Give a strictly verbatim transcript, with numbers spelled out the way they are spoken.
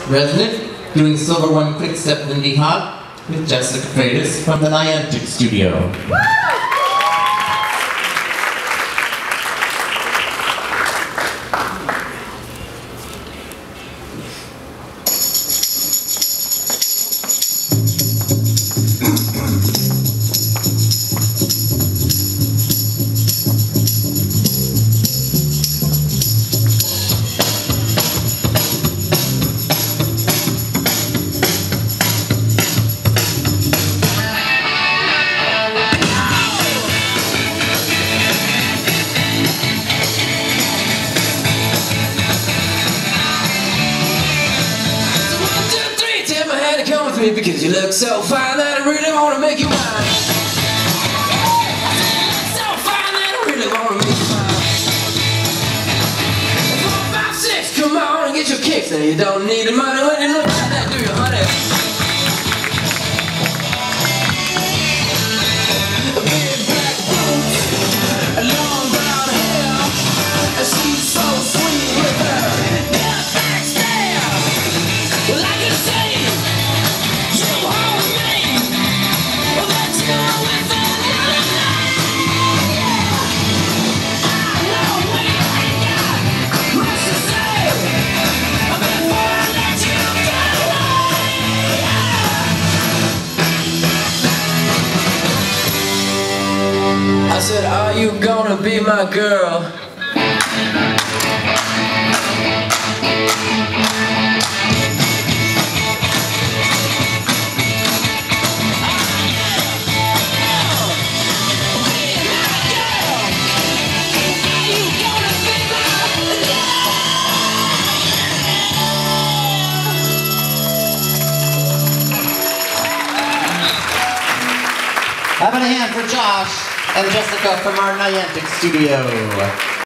resident, doing Silver One Quickstep Lindy Hop with Jessica Freitas from the Niantic Studio. Because you look so fine that I really wanna make you mine. So fine that I really wanna make you mine. Four, five, six, come on and get your kicks. Now you don't need the money when you look like that, do you, honey? Big black boots, a long brown hair, and she's so sweet with her that back stare. Well, I can say I said, are you gonna be my girl? Having a hand for Josh and Jessica from our Niantic Studio.